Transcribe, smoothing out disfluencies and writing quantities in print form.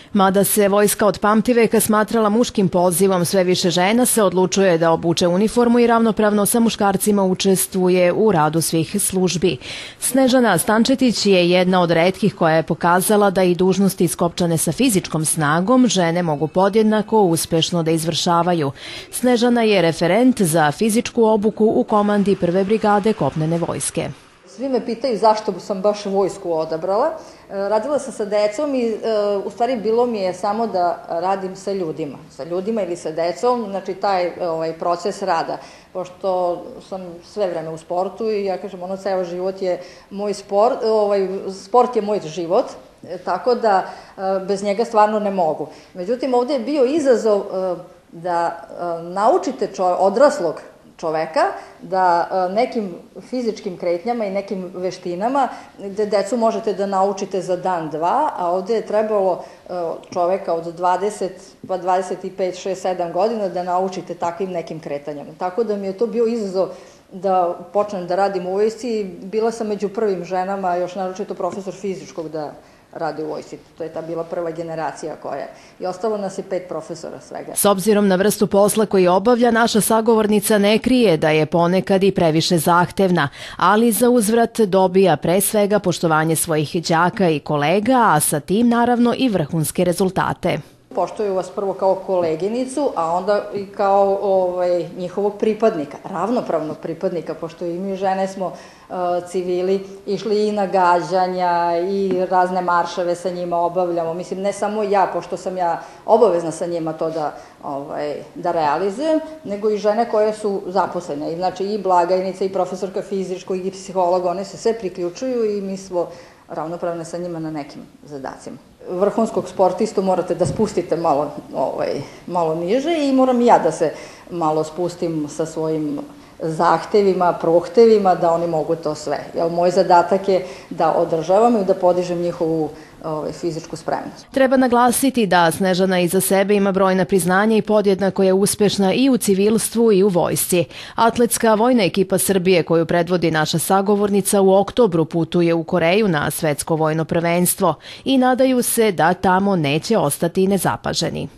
Mada se vojska od pamtiveka smatrala muškim pozivom, sve više žena se odlučuje da obuče uniformu i ravnopravno sa muškarcima učestvuje u radu svih službi. Snežana Stančetić je jedna od retkih koja je pokazala da i dužnosti iskopčane sa fizičkom snagom žene mogu podjednako uspešno da izvršavaju. Snežana je referent za fizičku obuku u komandi Prve brigade kopnene vojske. Svi me pitaju zašto sam baš vojsku odabrala. Radila sam sa decom i u stvari bilo mi je samo da radim sa ljudima ili sa decom, znači taj proces rada. Pošto sam sve vreme u sportu i ja kažem, ceo život je moj sport, sport je moj život, tako da bez njega stvarno ne mogu. Međutim, ovde je bio izazov da naučite odraslog čoveka da nekim fizičkim kretnjama i nekim veštinama gde decu možete da naučite za dan, dva, a ovde je trebalo čoveka od 20, pa 25, 6, 7 godina da naučite takvim nekim kretanjama. Tako da mi je to bio izazov da počnem da radim u vojsci i bila sam među prvim ženama, još naročito profesor fizičkog da radi u vojsci. To je ta bila prva generacija koja je. I ostalo nas je 5 profesora svega. S obzirom na vrstu posla koji obavlja, naša sagovornica ne krije da je ponekad i previše zahtevna, ali za uzvrat dobija pre svega poštovanje svojih đaka i kolega, a sa tim naravno i vrhunske rezultate. Poštuju vas prvo kao koleginicu, a onda i kao njihovog pripadnika, ravnopravnog pripadnika, pošto i mi žene smo civili, išli i na gađanja i razne marševe sa njima obavljamo. Mislim, ne samo ja, pošto sam ja obavezna sa njima to da realizujem, nego i žene koje su zaposlene. Znači i blagajnica, i profesorka fizičkog, i psiholog, one se sve priključuju i mi smo ravnopravne sa njima na nekim zadacima. Vrhunskog sportistu morate da spustite malo niže i moram i ja da se malo spustim sa svojim zahtevima, prohtevima, da oni mogu to sve. Moj zadatak je da održavam i da podižem njihovu fizičku spremnost. Treba naglasiti da Snežana iza sebe ima brojna priznanja i podjednako je uspešna i u civilstvu i u vojsci. Atletska vojna ekipa Srbije koju predvodi naša sagovornica u oktobru putuje u Koreju na svetsko vojno prvenstvo i nadaju se da tamo neće ostati nezapaženi.